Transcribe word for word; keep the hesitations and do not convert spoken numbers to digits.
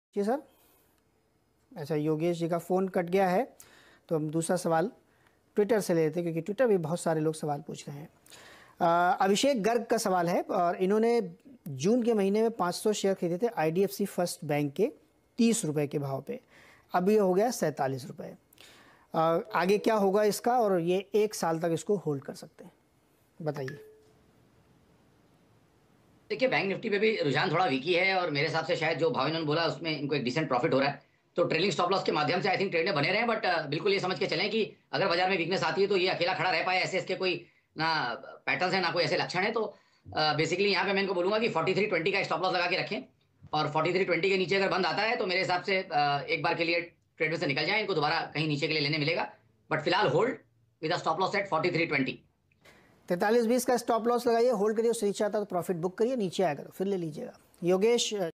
जी sir. अच्छा, योगेश जी का phone cut गया है, तो हम दूसरा सवाल ट्विटर से ले लेते हैं, क्योंकि ट्विटर भी बहुत सारे लोग सवाल पूछ रहे हैं। अ, अभिषेक गर्ग का सवाल है, और इन्होंने जून के महीने में पाँच सौ शेयर खरीदे थे आईडीएफसी फर्स्ट बैंक के तीस रुपए के भाव पे। अब ये हो गया सैंतालीस रुपये। आगे क्या होगा इसका, और ये एक साल तक इसको होल्ड कर सकते हैं, बताइए। देखिए, बैंक निफ्टी पे भी रुझान थोड़ा वीक ही है, और मेरे हिसाब से शायद जो भाव इन्होंने बोला उसमें इनको एक डिसेंट प्रॉफिट हो रहा है। तो ट्रेलिंग स्टॉप लॉस के माध्यम से आई थिंक ट्रेड में बने रहे, बट बिल्कुल ये समझ के चलें कि अगर बाजार में वीकनेस आती है तो ये अकेला खड़ा रह पाए, ऐसे इसके कोई ना पैटर्न है ना कोई ऐसे लक्षण है। तो बेसिकली यहाँ पे मैं इनको बोलूंगा कि फोर्टी थ्री ट्वेंटी का स्टॉप लॉस लगा के रखें, और फोर्टी थ्री ट्वेंटी के नीचे अगर बंद आता है तो मेरे हिसाब से अ, एक बार के लिए ट्रेड में से निकल जाए, इनको दोबारा कहीं नीचे के लिए लेने मिलेगा। बट फिलहाल hold with stop loss at forty three twenty. तैंतालीस बीस का स्टॉप लॉस लगाइए, होल्ड करिए, उससे नीचे आता है तो प्रॉफिट बुक करिए, नीचे आएगा तो फिर ले लीजिएगा। योगेश